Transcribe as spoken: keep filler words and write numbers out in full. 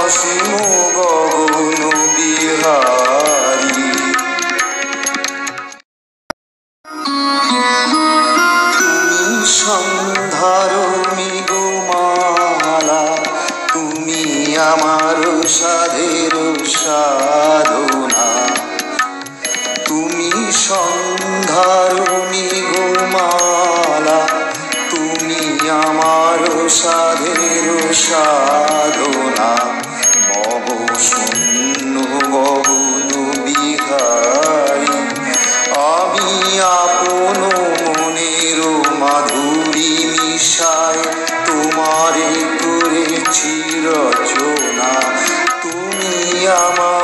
অসীম গগন বিহারী। তুমি সন্ধ্যার মেঘমালা, তুমি আমার সাধের সাধনা। তুমি সন্ধ্যার মেঘমালা, তুমি আমার সাধের সাধনা। মহ শূন্য গগন বিহারী, আমি আপন মনের মাধুরী মিশায় তোমারে করেছি রচনা। তুমি আমার